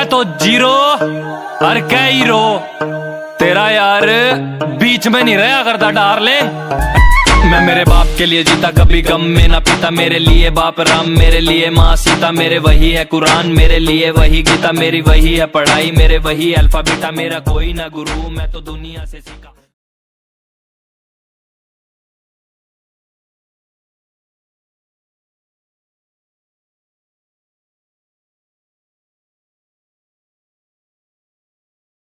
तो जीरो और हीरो। तेरा यार बीच में नहीं रहा करता डार्लिंग। मैं मेरे बाप के लिए जीता, कभी गम में ना पीता। मेरे लिए बाप राम, मेरे लिए माँ सीता। मेरे वही है कुरान, मेरे लिए वही गीता। मेरी वही है पढ़ाई, मेरे वही अल्फा बीटा। मेरा कोई ना गुरु, मैं तो दुनिया से सीखा।